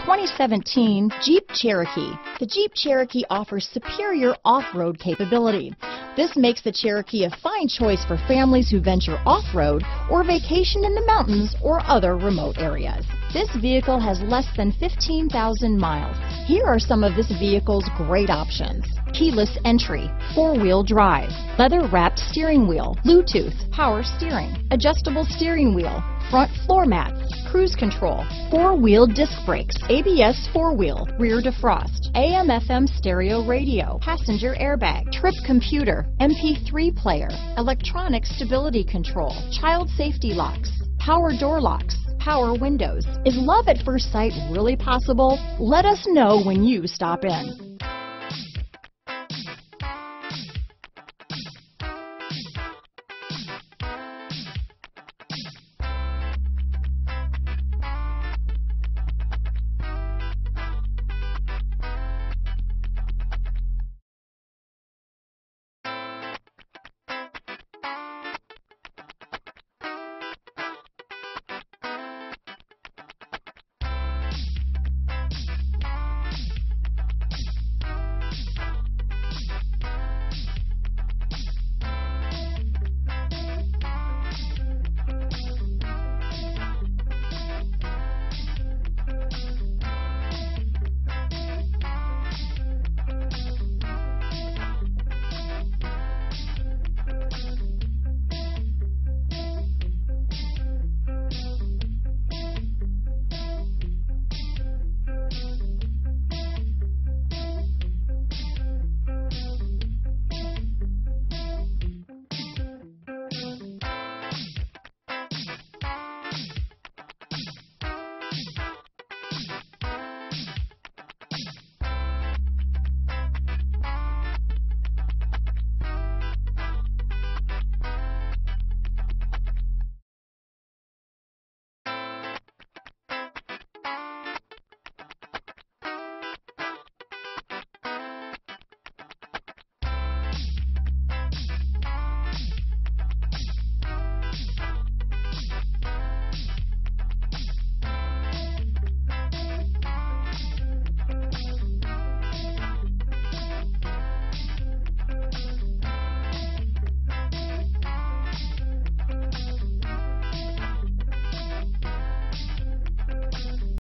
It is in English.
2017 Jeep Cherokee. The Jeep Cherokee offers superior off-road capability. This makes the Cherokee a fine choice for families who venture off-road or vacation in the mountains or other remote areas. This vehicle has less than 15,000 miles. Here are some of this vehicle's great options: keyless entry, four-wheel drive, leather-wrapped steering wheel, Bluetooth, power steering, adjustable steering wheel, front floor mats, cruise control, four-wheel disc brakes, ABS four-wheel, rear defrost, AM/FM stereo radio, passenger airbag, trip computer, MP3 player, electronic stability control, child safety locks, power door locks, power windows. Is love at first sight really possible? Let us know when you stop in.